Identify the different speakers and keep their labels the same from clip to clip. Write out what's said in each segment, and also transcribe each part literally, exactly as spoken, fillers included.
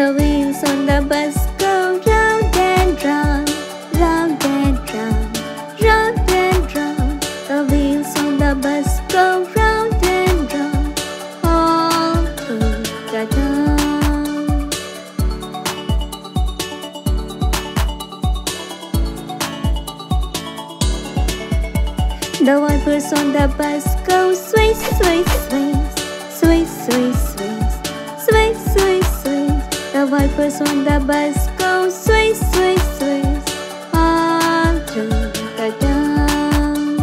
Speaker 1: The wheels on the bus go round and round, round and round, round and round. The wheels on the bus go round and round, all through the town. The wipers on the bus go sway, sway, sway, sway, sway, sway, sway, sway, sway. The wipers on the bus go sway, sway, sway, all through the town.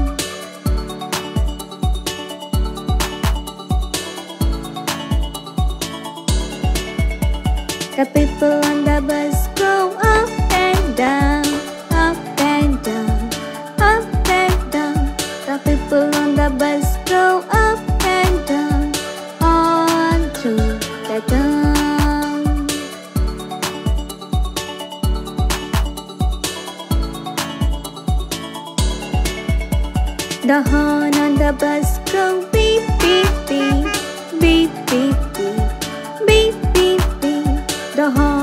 Speaker 1: The people on the bus go up and down, up and down, up and down. The people on the bus go up and down, on through the town. The horn on the bus go beep, beep, beep, beep, beep, beep, beep, beep, beep. The horn